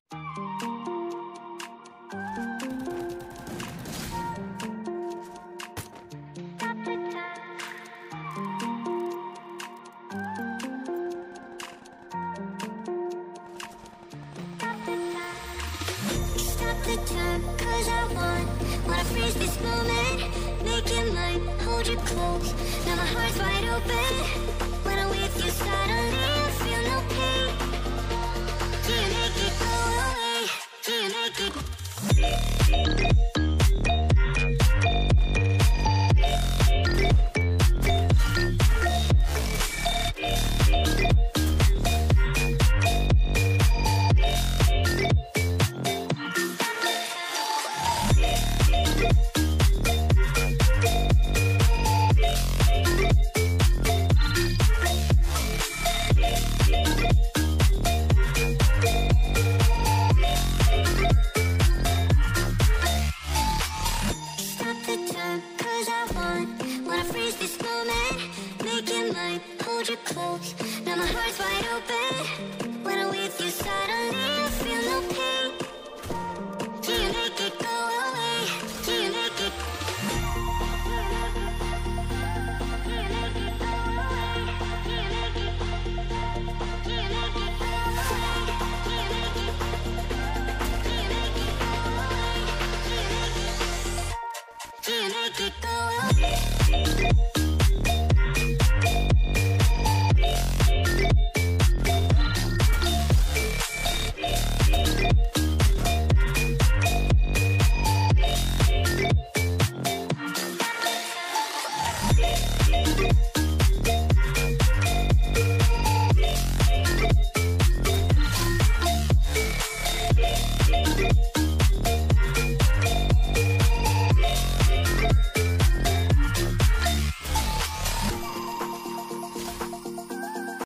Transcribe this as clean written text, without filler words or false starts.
The time, 'cause I wanna freeze this moment, make it mine, hold you close. Now my heart's wide open. When I'm with you, suddenly I feel no pain. Do you make it go away? Do you make it? Wanna freeze this moment, make it mine, hold you close. Now my heart's wide open. When I'm with you, suddenly I feel no pain.